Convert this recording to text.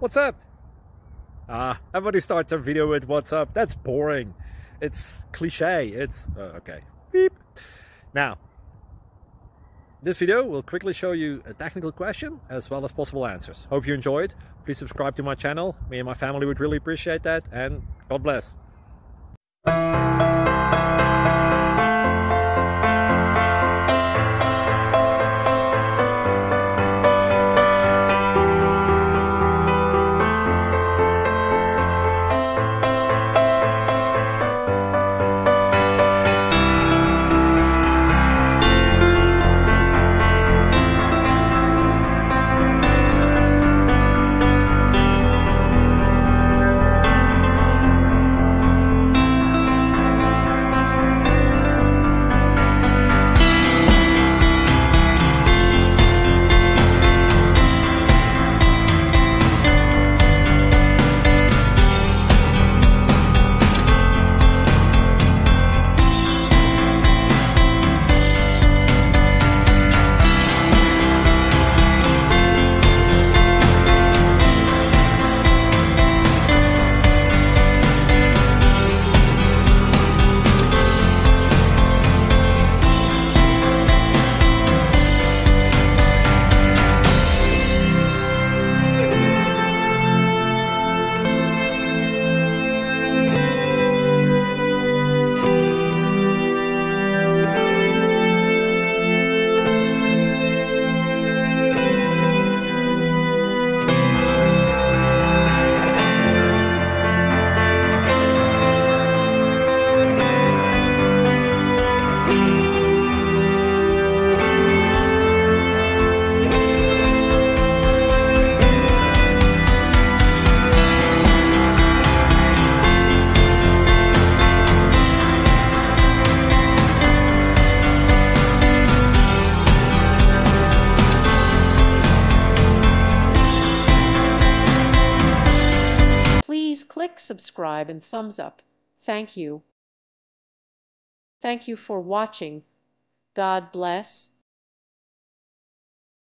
What's up? Everybody starts their video with what's up. That's boring. It's cliche. It's okay. Beep. Now, this video will quickly show you a technical question as well as possible answers. Hope you enjoyed. Please subscribe to my channel. Me and my family would really appreciate that, and God bless. Please click subscribe and thumbs up. Thank you. Thank you for watching. God bless.